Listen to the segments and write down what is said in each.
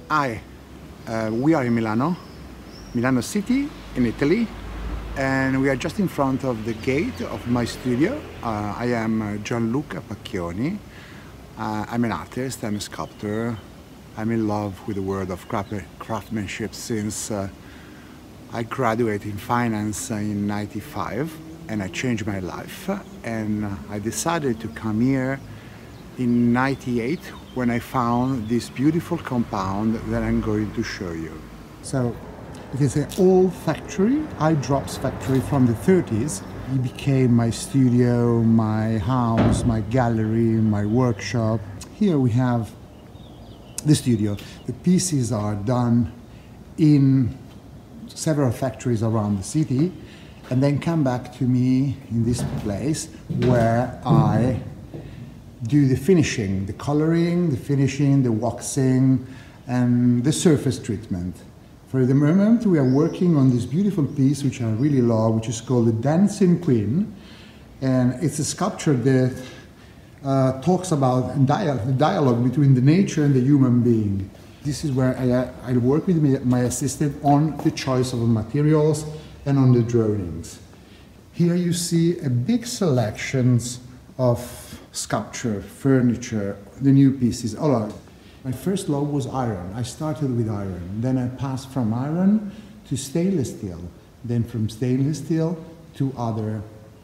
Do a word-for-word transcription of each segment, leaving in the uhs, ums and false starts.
Hi, uh, we are in Milano, Milano City in Italy, and we are just in front of the gate of my studio. Uh, I am uh, Gianluca Pacchioni. Uh, I'm an artist, I'm a sculptor. I'm in love with the world of craftsmanship since uh, I graduated in finance in ninety-five, and I changed my life, and uh, I decided to come here in ninety-eight when I found this beautiful compound that I'm going to show you. So it is an old factory, eye drops factory from the thirties. It became my studio, my house, my gallery, my workshop. Here we have the studio. The pieces are done in several factories around the city and then come back to me in this place where I do the finishing, the coloring, the finishing, the waxing, and the surface treatment. For the moment, we are working on this beautiful piece, which I really love, which is called the Dancing Queen. And it's a sculpture that uh, talks about dialogue, the dialogue between the nature and the human being. This is where I, I work with my assistant on the choice of materials and on the drawings. Here you see a big selections of sculpture, furniture, the new pieces. All right. My first love was iron. I started with iron. Then I passed from iron to stainless steel. Then from stainless steel to other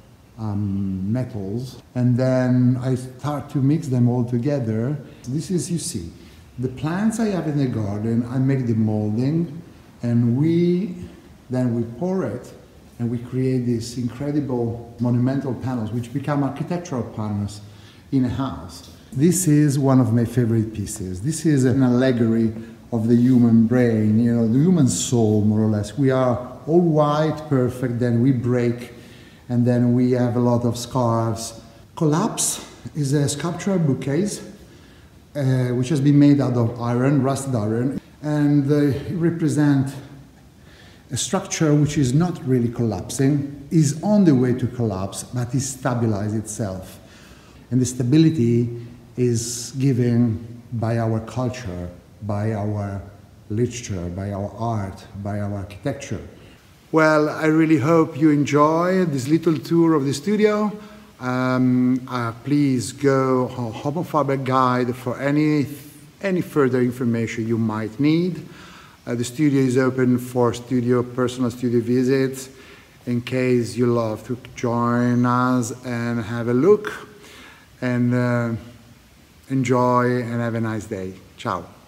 um, metals. And then I start to mix them all together. This is, you see, the plants I have in the garden, I make the molding, and we, then we pour it, and we create these incredible monumental panels, which become architectural panels in a house. This is one of my favorite pieces. This is an allegory of the human brain, you know, the human soul, more or less. We are all white, perfect, then we break, and then we have a lot of scars. Collapse is a sculptural bookcase, uh, which has been made out of iron, rusted iron, and uh, it represents a structure which is not really collapsing, is on the way to collapse, but is stabilized itself. And the stability is given by our culture, by our literature, by our art, by our architecture. Well, I really hope you enjoy this little tour of the studio. Um, uh, please go on Homophobic Guide for any, any further information you might need. Uh, the studio is open for studio, personal studio visits in case you love to join us and have a look and uh, enjoy and have a nice day. Ciao.